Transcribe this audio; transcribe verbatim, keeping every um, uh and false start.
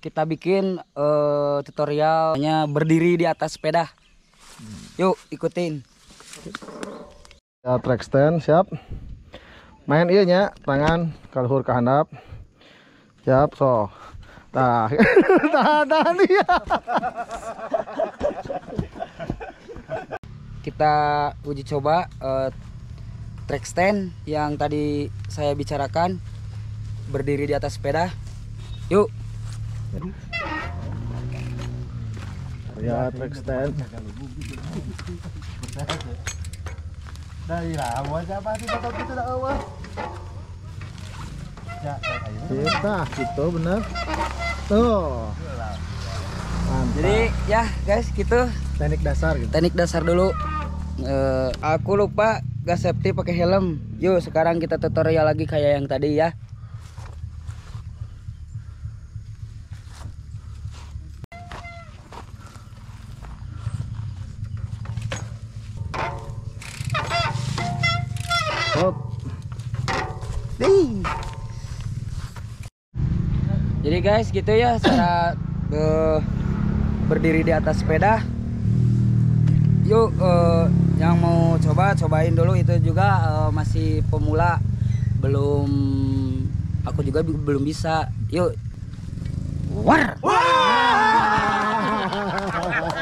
kita bikin uh, tutorialnya berdiri di atas sepeda. Yuk ikutin. Ya, track stand siap. Main iya nya, tangan kaluhur ke handap. Siap, so. Tah. Tahan, tahan iya. Kita uji coba uh, track stand yang tadi saya bicarakan, berdiri di atas sepeda. Yuk. Ya, track stand. Đây là mua cho ba thì bắt đầu kita dah awal. Ya, Kita, gitu bener. Tuh. Mantap. Jadi ya guys, gitu Teknik dasar gitu. teknik dasar dulu. Uh, aku lupa gak safety pakai helm. Yuk sekarang kita tutorial lagi kayak yang tadi ya. Hop. Nih. Jadi guys gitu ya cara uh, berdiri di atas sepeda. Yuk uh, yang mau coba cobain dulu, itu juga uh, masih pemula, belum, aku juga belum bisa. Yuk. War.